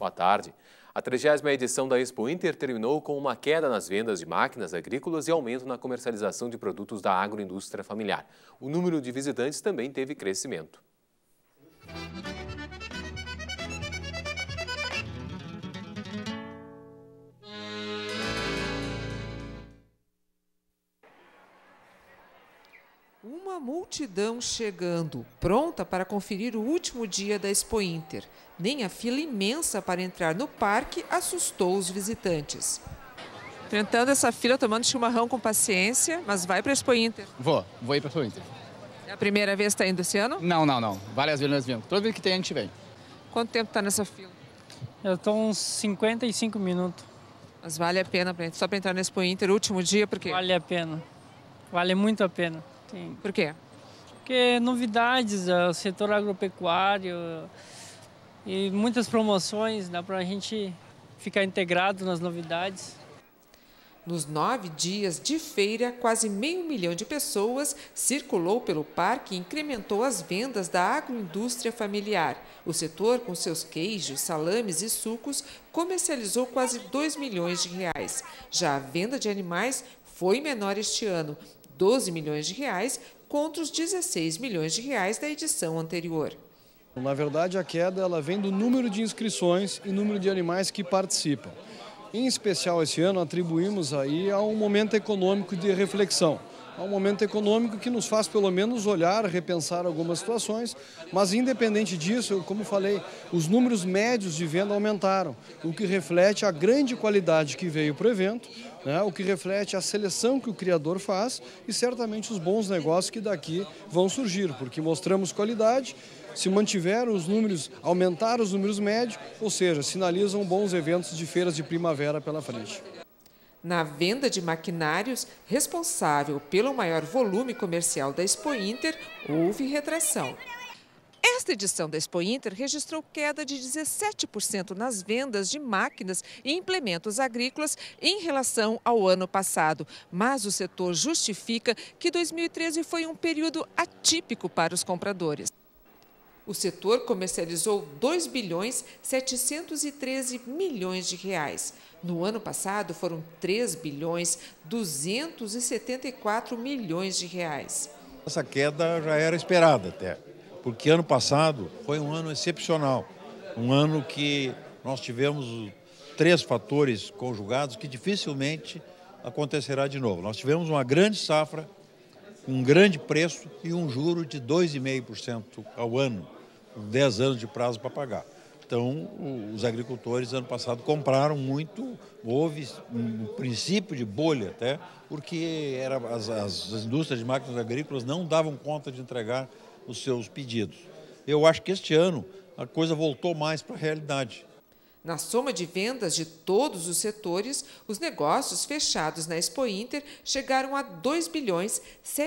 Boa tarde. A 30ª edição da Expo Inter terminou com uma queda nas vendas de máquinas agrícolas e aumento na comercialização de produtos da agroindústria familiar. O número de visitantes também teve crescimento. Uma multidão chegando, pronta para conferir o último dia da Expo Inter. Nem a fila imensa para entrar no parque assustou os visitantes. Enfrentando essa fila, tomando chimarrão com paciência, mas vai para a Expo Inter. Vou ir para a Expo Inter. É a primeira vez que está indo esse ano? Não. Várias vezes nós viemos. Toda vez que tem, a gente vem. Quanto tempo está nessa fila? Eu estou uns 55 minutos. Mas vale a pena só para entrar na Expo Inter, último dia, por quê? Vale a pena. Vale muito a pena. Sim. Por quê? Porque novidades, o setor agropecuário e muitas promoções, dá para a gente ficar integrado nas novidades. Nos 9 dias de feira, quase 500 mil de pessoas circulou pelo parque e incrementou as vendas da agroindústria familiar. O setor, com seus queijos, salames e sucos, comercializou quase 2 milhões de reais. Já a venda de animais foi menor este ano, 12 milhões de reais contra os 16 milhões de reais da edição anterior. Na verdade, a queda ela vem do número de inscrições e número de animais que participam. Em especial, esse ano, atribuímos aí a um momento econômico de reflexão. A um momento econômico que nos faz, pelo menos, olhar, repensar algumas situações, mas, independente disso, como falei, os números médios de venda aumentaram, o que reflete a grande qualidade que veio para o evento, né, o que reflete a seleção que o criador faz e, certamente, os bons negócios que daqui vão surgir, porque mostramos qualidade. Se mantiver os números, aumentar os números médios, ou seja, sinalizam bons eventos de feiras de primavera pela frente. Na venda de maquinários, responsável pelo maior volume comercial da Expo Inter, houve retração. Esta edição da Expo Inter registrou queda de 17% nas vendas de máquinas e implementos agrícolas em relação ao ano passado. Mas o setor justifica que 2013 foi um período atípico para os compradores. O setor comercializou 2 bilhões 713 milhões de reais. No ano passado foram 3 bilhões 274 milhões de reais. Essa queda já era esperada até, porque ano passado foi um ano excepcional. Um ano que nós tivemos 3 fatores conjugados que dificilmente acontecerá de novo. Nós tivemos uma grande safra, um grande preço e um juro de 2,5% ao ano, 10 anos de prazo para pagar. Então, os agricultores, ano passado, compraram muito, houve um princípio de bolha até, porque as indústrias de máquinas agrícolas não davam conta de entregar os seus pedidos. Eu acho que este ano a coisa voltou mais para a realidade. Na soma de vendas de todos os setores, os negócios fechados na Expo Inter chegaram a 2 bilhões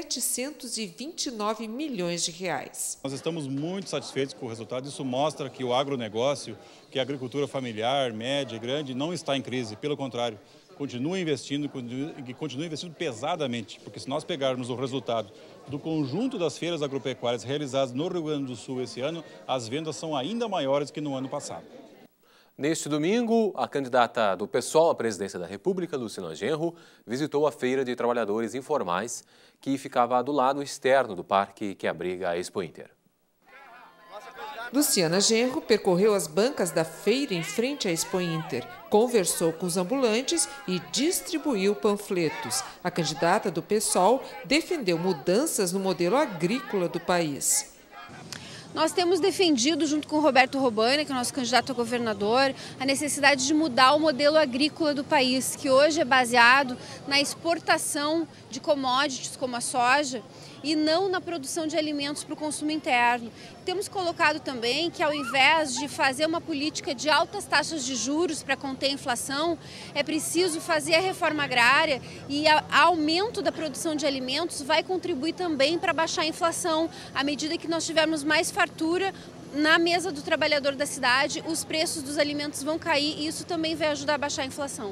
729 milhões de reais. Nós estamos muito satisfeitos com o resultado. Isso mostra que o agronegócio, que a agricultura familiar, média e grande não está em crise. Pelo contrário, continua investindo pesadamente. Porque se nós pegarmos o resultado do conjunto das feiras agropecuárias realizadas no Rio Grande do Sul esse ano, as vendas são ainda maiores que no ano passado. Neste domingo, a candidata do PSOL à presidência da República, Luciana Genro, visitou a Feira de Trabalhadores Informais, que ficava do lado externo do parque que abriga a Expo Inter. Luciana Genro percorreu as bancas da feira em frente à Expo Inter, conversou com os ambulantes e distribuiu panfletos. A candidata do PSOL defendeu mudanças no modelo agrícola do país. Nós temos defendido, junto com o Roberto Robaina, que é o nosso candidato a governador, a necessidade de mudar o modelo agrícola do país, que hoje é baseado na exportação de commodities como a soja e não na produção de alimentos para o consumo interno. Temos colocado também que, ao invés de fazer uma política de altas taxas de juros para conter a inflação, é preciso fazer a reforma agrária e o aumento da produção de alimentos vai contribuir também para baixar a inflação. À medida que nós tivermos mais fartura na mesa do trabalhador da cidade, os preços dos alimentos vão cair e isso também vai ajudar a baixar a inflação.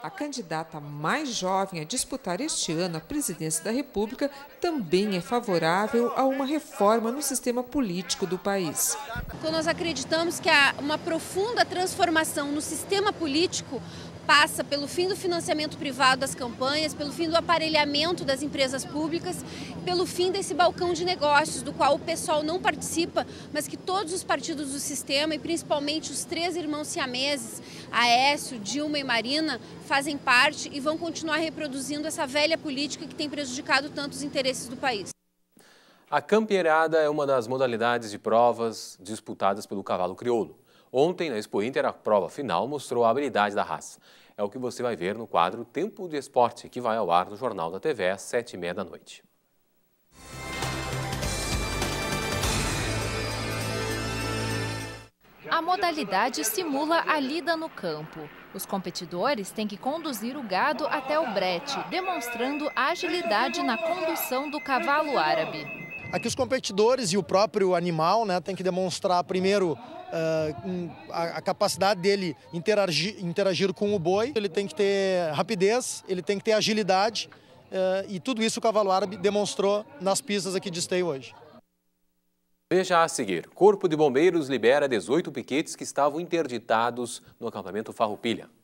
A candidata mais jovem a disputar este ano a presidência da República também é favorável a uma reforma no sistema político do país. Nós acreditamos que há uma profunda transformação no sistema político passa pelo fim do financiamento privado das campanhas, pelo fim do aparelhamento das empresas públicas, pelo fim desse balcão de negócios, do qual o PSOL não participa, mas que todos os partidos do sistema, e principalmente os 3 irmãos siameses, Aécio, Dilma e Marina, fazem parte e vão continuar reproduzindo essa velha política que tem prejudicado tanto os interesses do país. A campeirada é uma das modalidades de provas disputadas pelo cavalo crioulo. Ontem, na Expo Inter, a prova final mostrou a habilidade da raça. É o que você vai ver no quadro Tempo de Esporte, que vai ao ar no Jornal da TV às 7h30 da noite. A modalidade simula a lida no campo. Os competidores têm que conduzir o gado até o brete, demonstrando agilidade na condução do cavalo árabe. Aqui os competidores e o próprio animal, né, tem que demonstrar primeiro a capacidade dele interagir com o boi. Ele tem que ter rapidez, ele tem que ter agilidade e tudo isso o cavalo árabe demonstrou nas pistas aqui de Esteio hoje. Veja a seguir, Corpo de Bombeiros libera 18 piquetes que estavam interditados no acampamento Farroupilha.